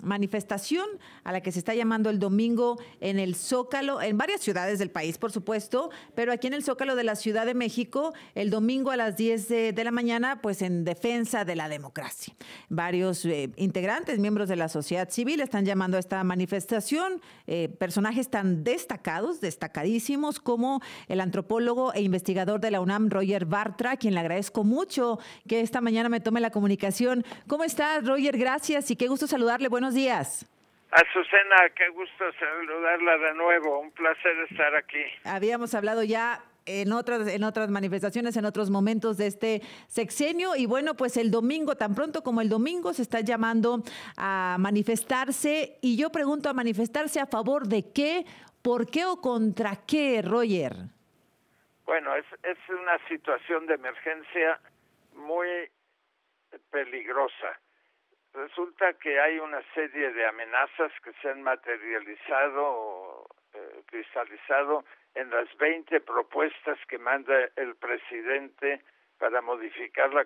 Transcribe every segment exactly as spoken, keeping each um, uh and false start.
manifestación a la que se está llamando el domingo en el Zócalo, en varias ciudades del país, por supuesto, pero aquí en el Zócalo de la Ciudad de México, el domingo a las diez de, de la mañana, pues en defensa de la democracia. Varios eh, integrantes, miembros de la sociedad civil, están llamando a esta manifestación, eh, personajes tan destacados, destacadísimos, como el antropólogo e investigador de la UNAM, Roger Bartra, a quien le agradezco mucho que esta mañana me tome la comunicación. ¿Cómo estás, Roger? Gracias y qué gusto saludarle. Buenos días. Azucena, qué gusto saludarla de nuevo. Un placer estar aquí. Habíamos hablado ya en otras, en otras manifestaciones, en otros momentos de este sexenio. Y bueno, pues el domingo, tan pronto como el domingo, se está llamando a manifestarse. Y yo pregunto, ¿a manifestarse a favor de qué, por qué o contra qué, Roger? Bueno, es, es una situación de emergencia muy peligrosa. Resulta que hay una serie de amenazas que se han materializado o eh, cristalizado en las veinte propuestas que manda el presidente para modificar la,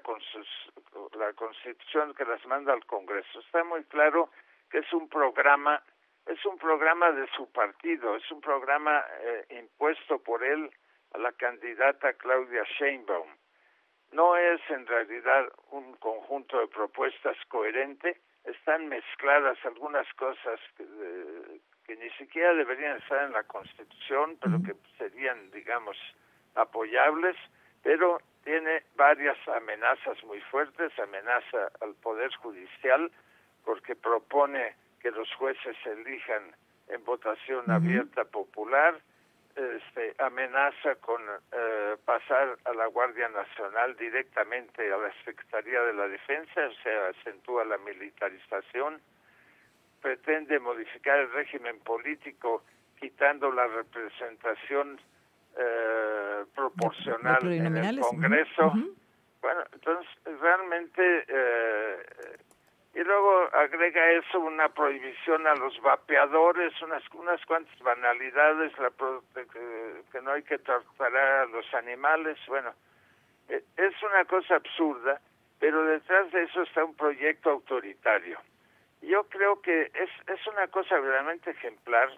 la Constitución, que las manda al Congreso. Está muy claro que es un programa, es un programa de su partido, es un programa eh, impuesto por él a la candidata Claudia Sheinbaum. No es en realidad un conjunto de propuestas coherente, están mezcladas algunas cosas que, eh, que ni siquiera deberían estar en la Constitución, pero que serían, digamos, apoyables, pero tiene varias amenazas muy fuertes, amenaza al Poder Judicial, porque propone que los jueces se elijan en votación uh-huh. abierta popular, Este, amenaza con eh, pasar a la Guardia Nacional directamente a la Secretaría de la Defensa, o sea, acentúa la militarización, pretende modificar el régimen político quitando la representación eh, proporcional de, de en el Congreso. Uh-huh. Bueno, entonces realmente... Eh, Y luego agrega eso una prohibición a los vapeadores, unas unas cuantas banalidades, la pro, que, que no hay que torturar a los animales. Bueno, eh, es una cosa absurda, pero detrás de eso está un proyecto autoritario. Yo creo que es, es una cosa realmente ejemplar,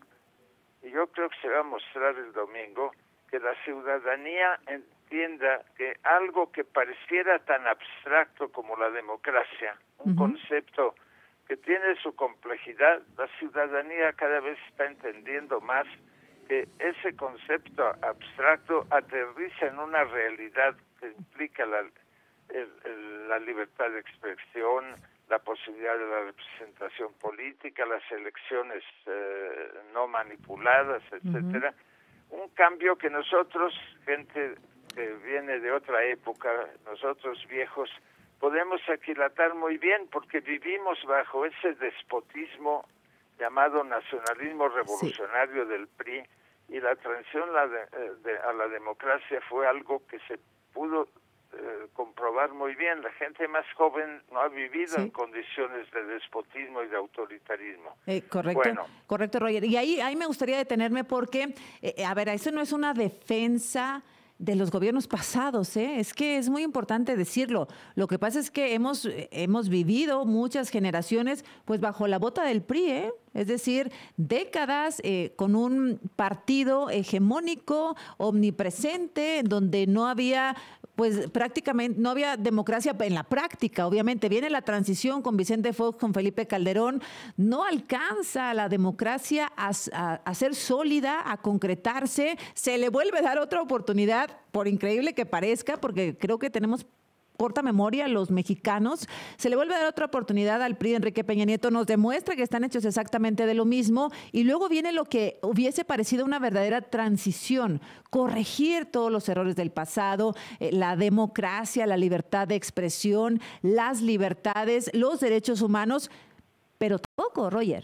y yo creo que se va a mostrar el domingo, que la ciudadanía entienda que algo que pareciera tan abstracto como la democracia, un uh-huh. concepto que tiene su complejidad, la ciudadanía cada vez está entendiendo más que ese concepto abstracto aterriza en una realidad que implica la, el, el, la libertad de expresión, la posibilidad de la representación política, las elecciones eh, no manipuladas, etcétera. Uh-huh. Un cambio que nosotros, gente que viene de otra época, nosotros viejos, podemos aquilatar muy bien porque vivimos bajo ese despotismo llamado nacionalismo revolucionario sí. del P R I, y la transición la de, de, a la democracia fue algo que se pudo eh, comprobar muy bien. La gente más joven no ha vivido sí. en condiciones de despotismo y de autoritarismo. Eh, correcto, bueno, correcto, Roger. Y ahí, ahí me gustaría detenerme porque, eh, a ver, eso no es una defensa de los gobiernos pasados, ¿eh? Es que es muy importante decirlo. Lo que pasa es que hemos, hemos vivido muchas generaciones pues bajo la bota del P R I, ¿eh? Es decir, décadas eh, con un partido hegemónico, omnipresente, donde no había, pues prácticamente, no había democracia en la práctica. Obviamente viene la transición con Vicente Fox, con Felipe Calderón, no alcanza la democracia a, a, a ser sólida, a concretarse, se le vuelve a dar otra oportunidad, por increíble que parezca, porque creo que tenemos corta memoria los mexicanos, se le vuelve a dar otra oportunidad al P R I de Enrique Peña Nieto, nos demuestra que están hechos exactamente de lo mismo, y luego viene lo que hubiese parecido una verdadera transición, corregir todos los errores del pasado, eh, la democracia, la libertad de expresión, las libertades, los derechos humanos, pero tampoco, Roger.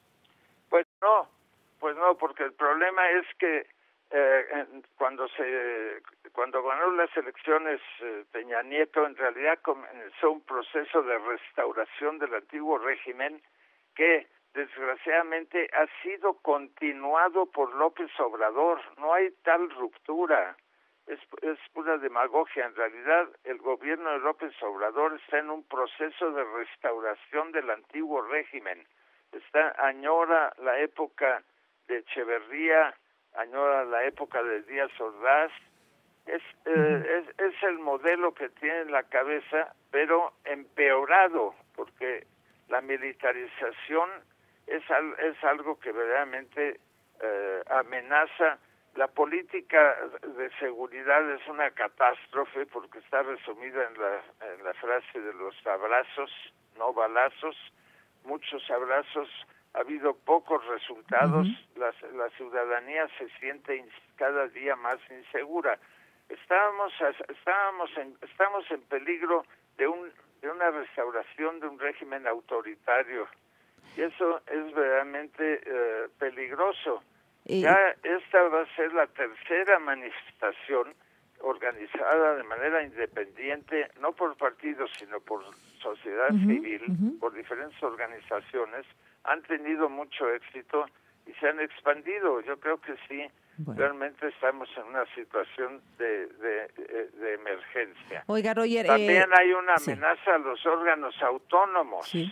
Pues no, pues no, porque el problema es que Eh, cuando se cuando ganó las elecciones eh, Peña Nieto, en realidad comenzó un proceso de restauración del antiguo régimen que desgraciadamente ha sido continuado por López Obrador. No hay tal ruptura, es, es pura demagogia. En realidad el gobierno de López Obrador está en un proceso de restauración del antiguo régimen. está añora la época de Echeverría, añora la época de Díaz Ordaz. Es, eh, es, es el modelo que tiene en la cabeza, pero empeorado, porque la militarización es, al, es algo que verdaderamente eh, amenaza. La política de seguridad es una catástrofe porque está resumida en la, en la frase de los abrazos, no balazos. Muchos abrazos, ha habido pocos resultados, uh-huh. la, la ciudadanía se siente cada día más insegura. Estábamos, estábamos, en, estamos en peligro de, un, de una restauración de un régimen autoritario y eso es verdaderamente eh, peligroso. Y... Ya esta va a ser la tercera manifestación organizada de manera independiente, no por partidos, sino por sociedad uh-huh, civil, uh-huh. por diferentes organizaciones, han tenido mucho éxito y se han expandido. Yo creo que sí, bueno. realmente estamos en una situación de, de, de, de emergencia. Oiga, Roger, también eh, hay una amenaza sí. a los órganos autónomos. Sí.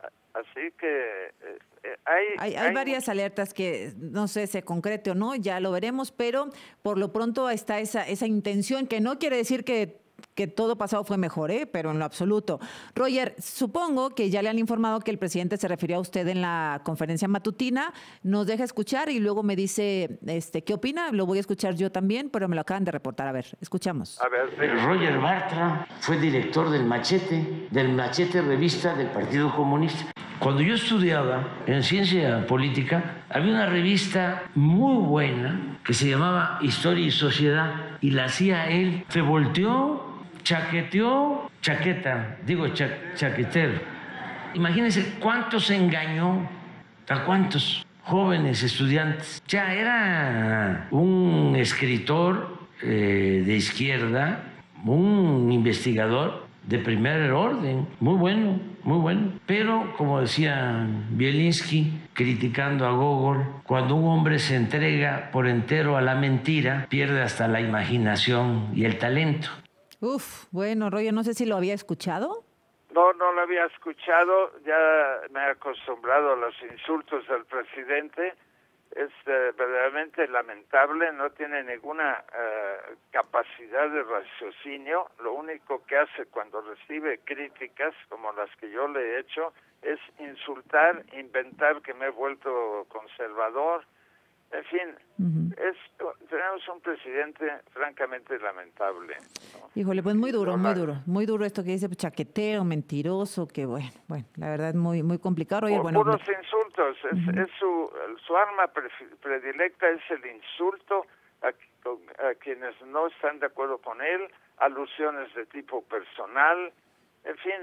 Así que eh, hay, hay... Hay varias alertas que, no sé, se concrete o no, ya lo veremos, pero por lo pronto está esa, esa intención, que no quiere decir que, que todo pasado fue mejor, ¿eh? Pero en lo absoluto. Roger, supongo que ya le han informado que el presidente se refirió a usted en la conferencia matutina, nos deja escuchar y luego me dice este, qué opina, lo voy a escuchar yo también, pero me lo acaban de reportar. A ver, escuchamos. A ver, Roger Bartra fue director del Machete, del Machete revista del Partido Comunista. Cuando yo estudiaba en ciencia política, había una revista muy buena que se llamaba Historia y Sociedad y la hacía él. Se volteó, chaqueteó, chaqueta, digo cha, chaquetero. Imagínense cuántos engañó, a cuántos jóvenes estudiantes. Ya era un escritor eh, de izquierda, un investigador de primer orden, muy bueno, muy bueno. Pero, como decía Bielinski, criticando a Gogol, cuando un hombre se entrega por entero a la mentira, pierde hasta la imaginación y el talento. Uf, bueno, Roger, no sé si lo había escuchado. No, no lo había escuchado, ya me he acostumbrado a los insultos del presidente. Es eh, verdaderamente lamentable, no tiene ninguna eh, capacidad de raciocinio. Lo único que hace cuando recibe críticas, como las que yo le he hecho, es insultar, inventar que me he vuelto conservador. En fin, uh-huh. es, tenemos un presidente francamente lamentable, ¿no? Híjole, pues muy duro, muy duro, muy duro esto que dice, chaquetero, mentiroso, que bueno, bueno, la verdad es muy, muy complicado. Oye, Por bueno, puros insultos, es, uh-huh. es su, su arma predilecta es el insulto a, a quienes no están de acuerdo con él, alusiones de tipo personal, en fin,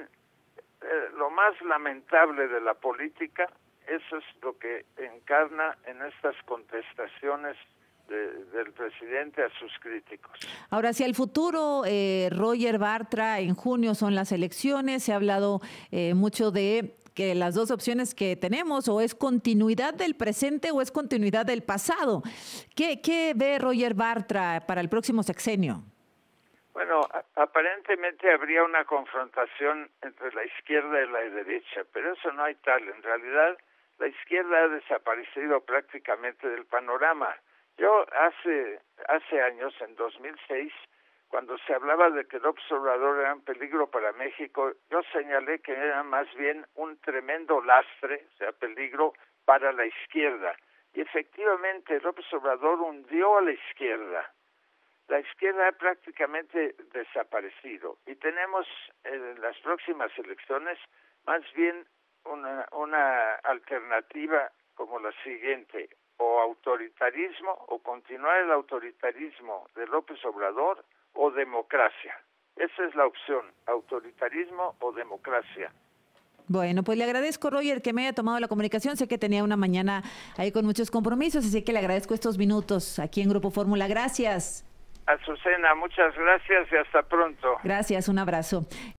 eh, lo más lamentable de la política. Eso es lo que encarna en estas contestaciones de, del presidente a sus críticos. Ahora, hacia el futuro, eh, Roger Bartra, en junio son las elecciones, se ha hablado eh, mucho de que las dos opciones que tenemos, o es continuidad del presente o es continuidad del pasado. ¿Qué, qué ve Roger Bartra para el próximo sexenio? Bueno, a, aparentemente habría una confrontación entre la izquierda y la derecha, pero eso no hay tal. En realidad, la izquierda ha desaparecido prácticamente del panorama. Yo hace hace años, en dos mil seis, cuando se hablaba de que López Obrador era un peligro para México, yo señalé que era más bien un tremendo lastre, o sea, peligro para la izquierda. Y efectivamente, López Obrador hundió a la izquierda. La izquierda ha prácticamente desaparecido y tenemos en las próximas elecciones más bien una, una alternativa como la siguiente: o autoritarismo, o continuar el autoritarismo de López Obrador, o democracia. Esa es la opción, autoritarismo o democracia. Bueno, pues le agradezco, Roger, que me haya tomado la comunicación. Sé que tenía una mañana ahí con muchos compromisos, así que le agradezco estos minutos aquí en Grupo Fórmula. Gracias. Azucena, muchas gracias y hasta pronto. Gracias, un abrazo.